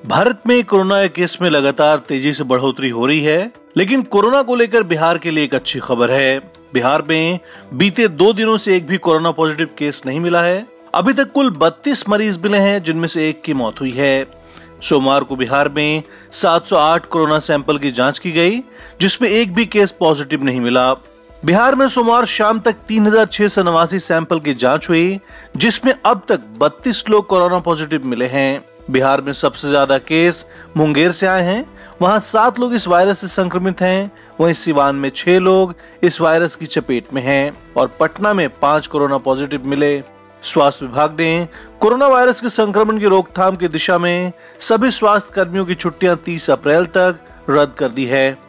भारत में कोरोना के केस में लगातार तेजी से बढ़ोतरी हो रही है, लेकिन कोरोना को लेकर बिहार के लिए एक अच्छी खबर है। बिहार में बीते 2 दिनों से एक भी कोरोना पॉजिटिव केस नहीं मिला है। अभी तक कुल 32 मरीज मिले हैं, जिनमें से एक की मौत हुई है। सोमवार को बिहार में 708 कोरोना सैंपल की जांच की गई, जिसमें एक भी केस पॉजिटिव नहीं मिला। बिहार में सोमवार शाम तक 3689 सैंपल की जांच हुई, जिसमें अब तक 32 लोग कोरोना पॉजिटिव मिले हैं। बिहार में सबसे ज्यादा केस मुंगेर से आए हैं, वहां 7 लोग इस वायरस से संक्रमित हैं। वहीं सिवान में 6 लोग इस वायरस की चपेट में हैं और पटना में 5 कोरोना पॉजिटिव मिले। स्वास्थ्य विभाग ने कोरोना वायरस के संक्रमण की रोकथाम की दिशा में सभी स्वास्थ्य कर्मियों की छुट्टियां 30 अप्रैल तक रद्द कर दी है।